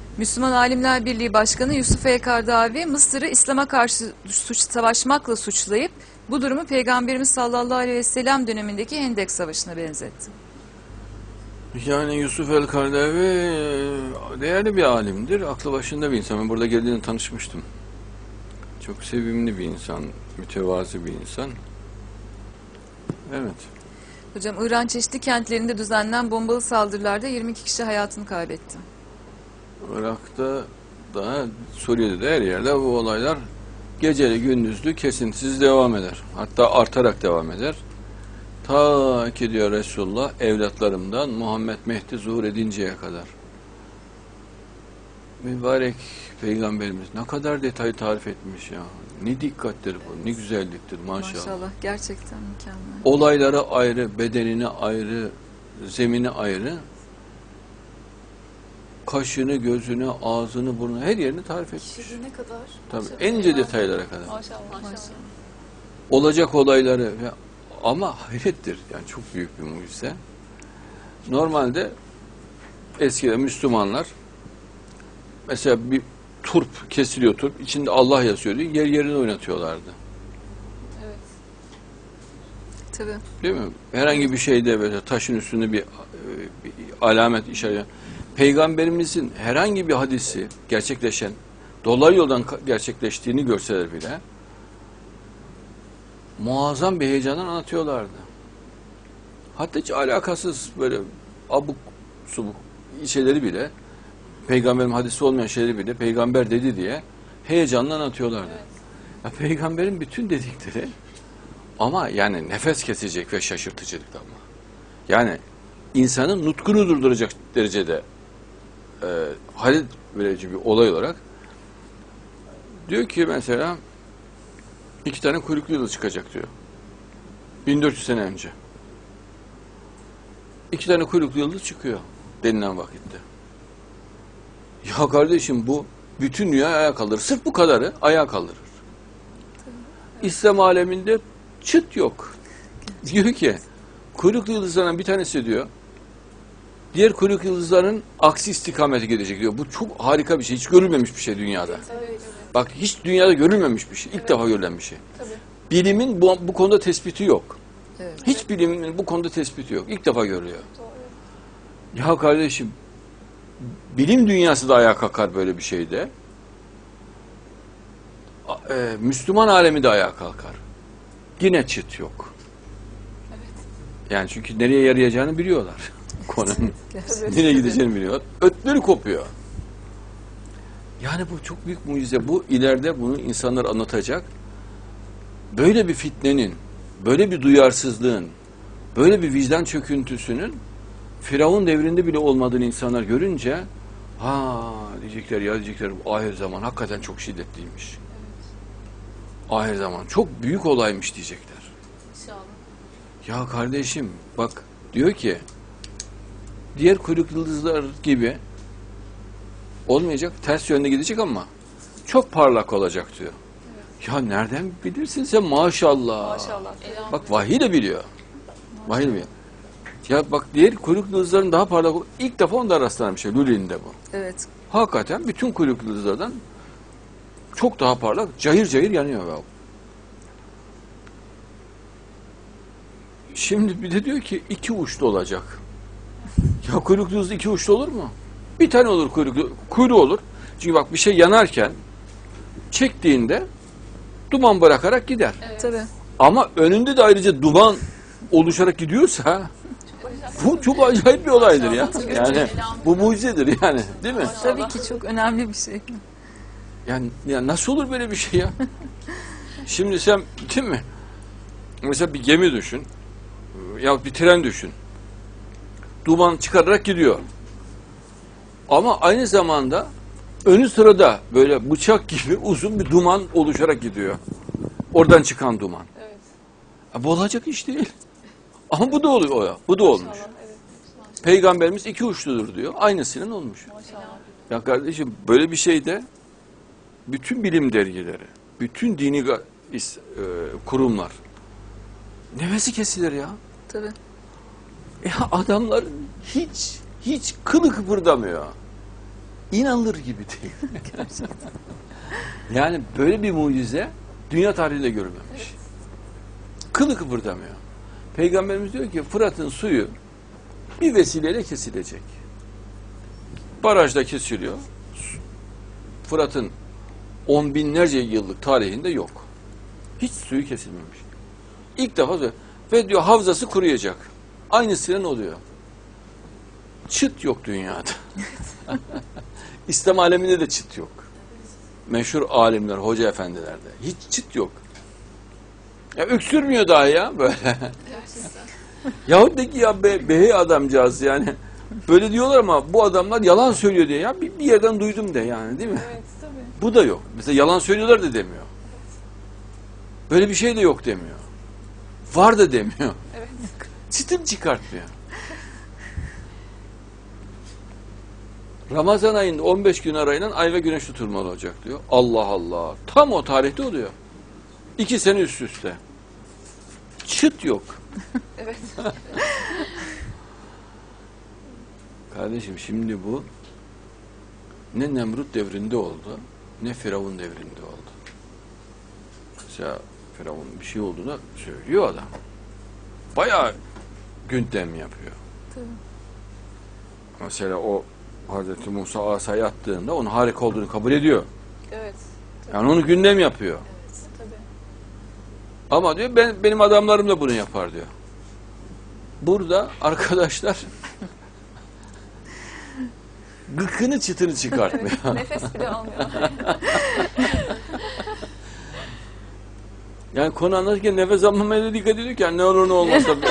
Müslüman Alimler Birliği Başkanı Yusuf Kardavi, Mısır'ı İslam'a karşı savaşmakla suçlayıp bu durumu Peygamberimiz sallallahu aleyhi ve sellem dönemindeki Hendek Savaşı'na benzetti. Yani Yusuf el-Kardavi değerli bir alimdir, aklı başında bir insan. Ben burada geldiğinde tanışmıştım. Çok sevimli bir insan, mütevazi bir insan. Evet. Hocam, İran çeşitli kentlerinde düzenlenen bombalı saldırılarda 22 kişi hayatını kaybetti. Irak'ta da, Suriye'de de her yerde bu olaylar geceli gündüzlü kesintisiz devam eder. Hatta artarak devam eder. Ta ki diyor Resulullah, evlatlarımdan Muhammed Mehdi zuhur edinceye kadar. Mübarek Peygamberimiz ne kadar detayı tarif etmiş ya. Ne dikkattir bu, ne güzelliktir maşallah. Maşallah, gerçekten mükemmel. Olayları ayrı, bedenini ayrı, zemini ayrı. Kaşını, gözünü, ağzını, burnunu, her yerini tarif etmiş. Kişiliğine kadar. Tabii, en ince detaylara kadar. Maşallah. Olacak olayları ama hayrettir. Yani çok büyük bir mucize. Normalde eskiden Müslümanlar mesela bir turp kesiliyor, turp içinde Allah yazıyor diye yer yerine oynatıyorlardı. Evet. Tabii. Değil mi? Herhangi bir şeyde böyle taşın üstünde bir alamet işaret. Peygamberimizin herhangi bir hadisi gerçekleşen, dolaylı yoldan gerçekleştiğini görseler bile muazzam bir heyecanla anlatıyorlardı. Hatta hiç alakasız böyle abuk subuk şeyleri bile, Peygamberin hadisi olmayan şeyleri bile peygamber dedi diye heyecanla anlatıyorlardı. Evet. Ya, peygamberin bütün dedikleri ama yani nefes kesecek ve şaşırtıcılıkta ama. Yani insanın nutkunu durduracak derecede halit verici bir olay olarak diyor ki mesela 2 tane kuyruklu yıldız çıkacak diyor. 1400 sene önce. 2 tane kuyruklu yıldız çıkıyor denilen vakitte. Ya kardeşim, bu bütün dünya ayağa kaldırır. Sırf bu kadarı ayağa kaldırır. İslam aleminde çıt yok. Diyor ki kuyruklu yıldızlardan bir tanesi diyor, diğer kuyruklu yıldızların aksi istikamete gidecek diyor. Bu çok harika bir şey. Hiç görülmemiş bir şey dünyada. Evet. Bak, hiç dünyada görülmemiş bir şey. İlk defa görülen bir şey. Tabii. Bilimin bu konuda tespiti yok. Evet. Hiç bilimin bu konuda tespiti yok. İlk defa görülüyor. Doğru. Ya kardeşim, bilim dünyası da ayağa kalkar böyle bir şeyde. Müslüman alemi de ayağa kalkar. Yine çıt yok. Evet. Yani çünkü nereye yarayacağını biliyorlar. Konunun Gerçekten. nereye gideceğini biliyor. Ötleri kopuyor. Yani bu çok büyük mucize. Bu ileride bunu insanlar anlatacak. Böyle bir fitnenin, böyle bir duyarsızlığın, böyle bir vicdan çöküntüsünün Firavun devrinde bile olmadığını insanlar görünce diyecekler ya, diyecekler bu ahir zaman hakikaten çok şiddetliymiş. Ahir zaman çok büyük olaymış diyecekler. İnşallah. Ya kardeşim bak, diyor ki diğer kuyruklu yıldızlar gibi olmayacak, ters yönde gidecek ama çok parlak olacak diyor. Evet. Ya nereden bilirsin sen, maşallah. Maşallah. Bak, vahiy de biliyor. Vahiy de biliyor. Ya bak, diğer kuyruklu yıldızların daha parlak, ilk defa onda rastlanan bir şey. Lüle'inde bu. Evet. Hakikaten bütün kuyruklu yıldızlardan çok daha parlak, cayır cayır yanıyor ya. Şimdi bir de diyor ki 2 uçlu olacak. Ya kuyruklu yıldız 2 uçlu olur mu? Bir tane olur kuyruğu olur. Çünkü bak, bir şey yanarken çektiğinde duman bırakarak gider. Evet. Tabii. Ama önünde de ayrıca duman oluşarak gidiyorsa bu çok acayip bir olaydır ya. Yani bu mucizedir yani, değil mi? Tabii ki çok önemli bir şey. Yani ya nasıl olur böyle bir şey ya? Şimdi sen, değil mi? Mesela bir gemi düşün. Ya bir tren düşün. Duman çıkararak gidiyor. Ama aynı zamanda önü sırada böyle bıçak gibi uzun bir duman oluşarak gidiyor. Oradan çıkan duman. Evet. Bu olacak iş değil. Ama bu da oluyor ya. Bu da olmuş. Maşallah. Evet. Peygamberimiz 2 uçludur diyor. Aynısının olmuş. Maşallah. Ya kardeşim, böyle bir şeyde bütün bilim dergileri, bütün dini kurumlar nefesi kesilir ya. Tabii. Ya adamlar hiç kılı kıpırdamıyor. İnanılır gibi değil. Yani böyle bir mucize dünya tarihinde görülmemiş. Kılı kıpırdamıyor. Peygamberimiz diyor ki Fırat'ın suyu bir vesileyle kesilecek. Barajda kesiliyor. Fırat'ın 10 binlerce yıllık tarihinde yok. Hiç suyu kesilmemiş. İlk defa ve diyor havzası kuruyacak. Aynısının oluyor. Çıt yok dünyada. İslam aleminde de çıt yok. Meşhur alimler, hoca efendilerde. Hiç çıt yok. Ya öksürmüyor daha ya böyle. Gerçekten. Yahut de ki ya behi adamcağız yani. Böyle diyorlar ama bu adamlar yalan söylüyor diye. Ya bir yerden duydum de yani değil mi? Evet tabii. Bu da yok. Mesela yalan söylüyorlar da demiyor. Böyle bir şey de yok demiyor. Var da demiyor. Evet. Çıtım çıkartmıyor. Ramazan ayında 15 gün arayla ay ve güneş tutulmalı olacak diyor. Allah Allah. Tam o tarihte oluyor. 2 sene üst üste. Çıt yok. Evet. Kardeşim şimdi bu ne Nemrut devrinde oldu, ne Firavun devrinde oldu. Mesela Firavun bir şey olduğunu söylüyor adam. Bayağı gündem yapıyor. Tabii. Mesela o Hazreti Musa asayı attığında onun harika olduğunu kabul ediyor. Evet. Yani onu gündem yapıyor. Tabii. Ama diyor benim adamlarım da bunu yapar diyor. Burada arkadaşlar gıkını çıtını çıkartmıyor. Nefes bile almıyor. Yani konu anlatırken nefes almamaya da dikkat ediyor ki yani ne olur ne olmaz da.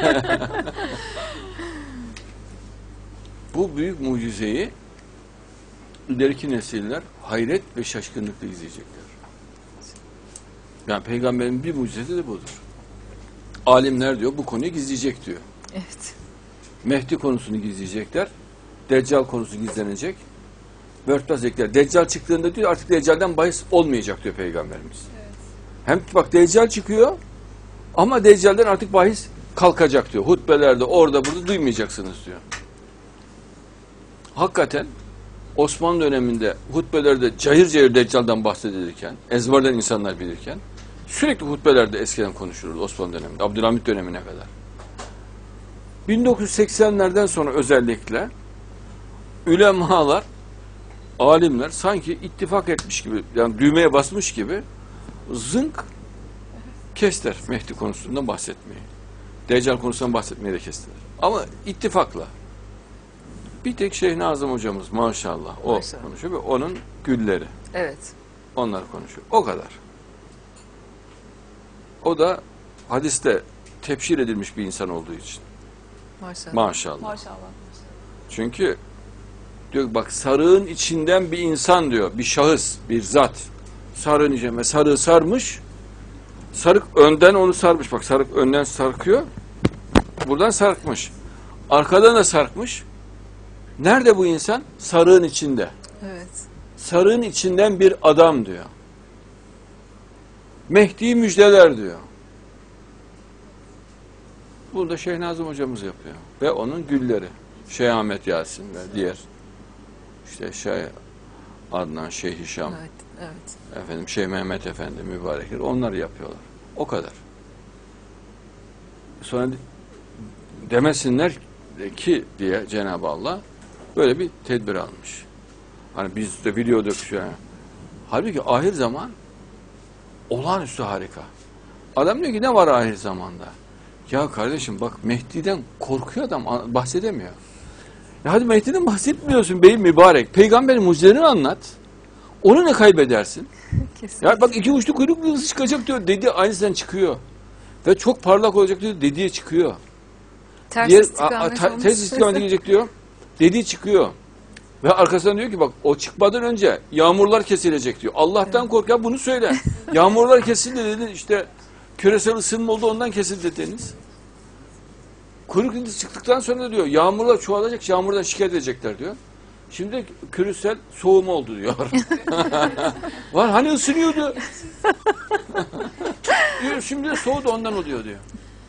Bu büyük mucizeyi ileriki nesiller hayret ve şaşkınlıkla izleyecekler. Yani peygamberin bir mucizesi de budur. Alimler diyor bu konuyu gizleyecek diyor. Evet. Mehdi konusunu gizleyecekler. Deccal konusu gizlenecek. Örtbas Deccal çıktığında diyor artık Deccal'den bahis olmayacak diyor peygamberimiz. Evet. Hem bak Deccal çıkıyor ama Deccal'den artık bahis kalkacak diyor. Hutbelerde orada burada duymayacaksınız diyor. Hakikaten Osmanlı döneminde hutbelerde cayır cayır Deccal'dan bahsedilirken, ezberden insanlar bilirken sürekli hutbelerde eskiden konuşulurdu Osmanlı döneminde, Abdülhamit dönemine kadar. 1980'lerden sonra özellikle ulemalar, alimler sanki ittifak etmiş gibi, yani düğmeye basmış gibi zınk kestiler Mehdi konusundan bahsetmeyi. Deccal konusundan bahsetmeyi de kestiler. Ama ittifakla. Bir tek Şeyh Nazım hocamız maşallah o Maşallah. konuşuyor ve onun gülleri. Evet. Onlar konuşuyor. O kadar. O da hadiste tebşir edilmiş bir insan olduğu için. Maşallah. Maşallah. Maşallah. Çünkü diyor bak sarığın içinden bir insan diyor. Bir şahıs, bir zat. Sarığın içine sarığı sarmış. Sarık önden onu sarmış. Bak sarık önden sarkıyor. Buradan sarkmış. Arkadan da sarkmış. Nerede bu insan? Sarığın içinde. Evet. Sarığın içinden bir adam diyor. Mehdi'yi müjdeler diyor. Bunu da Şeyh Nazım hocamız yapıyor. Ve onun gülleri. Şeyh Ahmet Yasin ve diğer işte Şeyh Adnan, Şeyh Hişam, Evet. Evet. efendim Şeyh Mehmet Efendi mübarekler onlar yapıyorlar. O kadar. Sonra demesinler ki diye Cenab-ı Allah böyle bir tedbir almış. Hani biz de biliyorduk şu an. Halbuki ahir zaman olağanüstü harika. Adam diyor ki ne var ahir zamanda? Ya kardeşim bak Mehdi'den korkuyor adam bahsedemiyor. Ya hadi Mehdi'den bahsetmiyorsun bey mübarek. Peygamberin mucizelerini anlat. Onu ne kaybedersin? Kesinlikle. Ya bak iki uçlu kuyruklu yıldız çıkacak diyor. Dedi aynısından çıkıyor. Ve çok parlak olacak diyor. Dediği çıkıyor. Ters Diğer, istikamet olmuş. ters istikamete gidecek diyor. Dediği çıkıyor. Ve arkasından diyor ki bak o çıkmadan önce yağmurlar kesilecek diyor. Allah'tan kork ya bunu söyle. Yağmurlar kesildi dedi işte küresel ısınma oldu ondan kesildi deniz. Kuyruk yıldız çıktıktan sonra da diyor yağmurlar çoğalacak yağmurdan şikayet edecekler diyor. Şimdi küresel soğuma oldu diyor. Var hani ısınıyordu. Diyor şimdi de soğudu ondan oluyor diyor.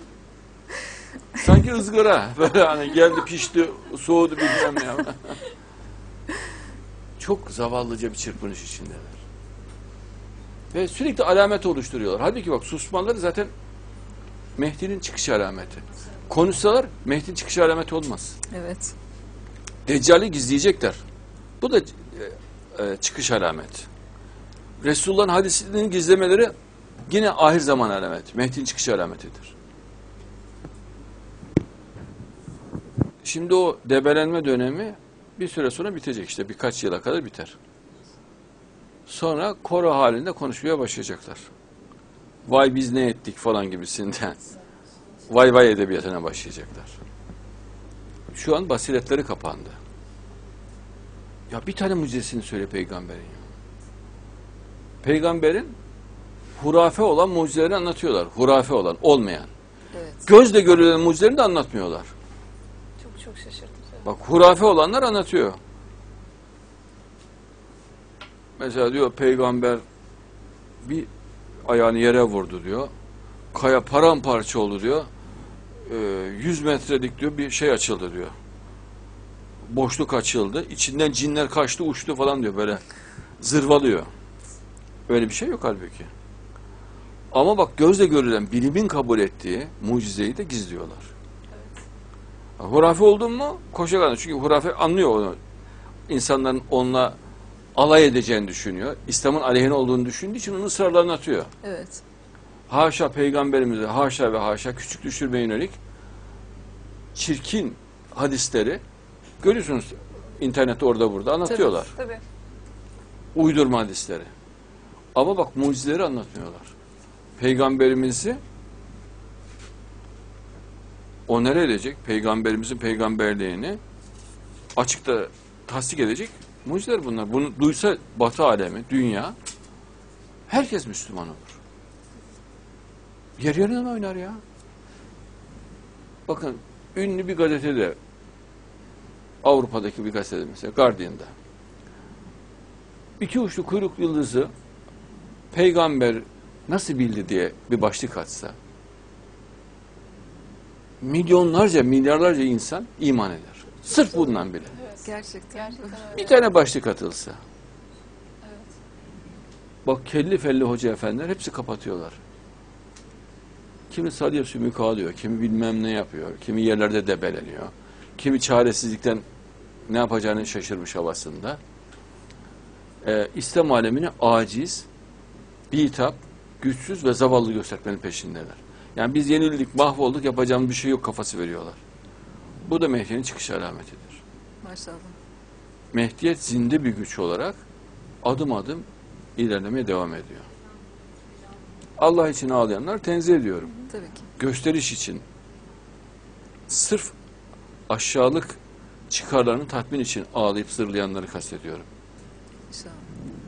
Sanki ızgara böyle hani geldi pişti soğudu bilmem ne. çok zavallıca bir çırpınış içindeler. Ve sürekli alamet oluşturuyorlar. Halbuki bak susmaları zaten Mehdi'nin çıkış alameti. Konuşsalar Mehdi'nin çıkış alameti olmaz. Evet. Deccal'i gizleyecekler. Bu da çıkış alameti. Resulullah'ın hadisini gizlemeleri yine ahir zaman alameti. Mehdi'nin çıkış alametidir. Şimdi o debelenme dönemi bir süre sonra bitecek, işte birkaç yıla kadar biter. Sonra koro halinde konuşmaya başlayacaklar. Vay biz ne ettik falan gibisinden. Vay vay edebiyatına başlayacaklar. Şu an basiretleri kapandı. Ya bir tane mucizesini söyle peygamberin ya. Peygamberin hurafe olan mucizeleri anlatıyorlar. Hurafe olan, olmayan. Evet. Gözle görülen mucizelerini de anlatmıyorlar. Çok şaşırdım. Bak hurafe olanlar anlatıyor. Mesela diyor peygamber bir ayağını yere vurdu diyor. Kaya paramparça oldu diyor. 100 metrelik diyor bir şey açıldı diyor. Boşluk açıldı. İçinden cinler kaçtı uçtu falan diyor böyle. Zırvalıyor. Öyle bir şey yok halbuki. Ama bak gözle görülen bilimin kabul ettiği mucizeyi de gizliyorlar. Evet. Hurafe oldun mu koşa. Çünkü hurafe anlıyor onu. İnsanların onunla alay edeceğini düşünüyor. İslam'ın aleyhine olduğunu düşündüğü için onu ısrarla anlatıyor. Evet. Haşa peygamberimize haşa ve haşa küçük düşürmeye yönelik çirkin hadisleri görüyorsunuz internette orada burada anlatıyorlar. Tabii. Uydurma hadisleri. Ama bak mucizeleri anlatmıyorlar. Peygamberimizi onere edecek, peygamberimizin peygamberliğini açıkta tasdik edecek mucizeler bunlar. Bunu duysa Batı alemi, dünya, herkes Müslüman olur. Yer yerinden oynar ya. Bakın ünlü bir gazetede, Avrupa'daki bir gazetede mesela Guardian'da, iki uçlu kuyruk yıldızı peygamber nasıl bildi diye bir başlık atsa, milyonlarca, milyarlarca insan iman eder. Sırf bundan bile. Evet. Gerçekten. Gerçekten Bir öyle. tane başlık atılsa. Evet. Bak kelli felli hoca efendiler hepsi kapatıyorlar. Kimi salya sümük alıyor, kimi bilmem ne yapıyor, kimi yerlerde debeleniyor, kimi çaresizlikten ne yapacağını şaşırmış havasında. İslam alemini aciz, bitap, güçsüz ve zavallı göstermenin peşindeler. Yani biz yenildik, mahvolduk, yapacağımız bir şey yok kafası veriyorlar. Bu da Mehdi'nin çıkış alametidir. Maşallah. Mehdiyet zinde bir güç olarak adım adım ilerlemeye devam ediyor. Allah için ağlayanlar tenzih ediyorum. Tabii ki. Gösteriş için, sırf aşağılık çıkarlarını tatmin için ağlayıp zırlayanları kastediyorum. İnşallah.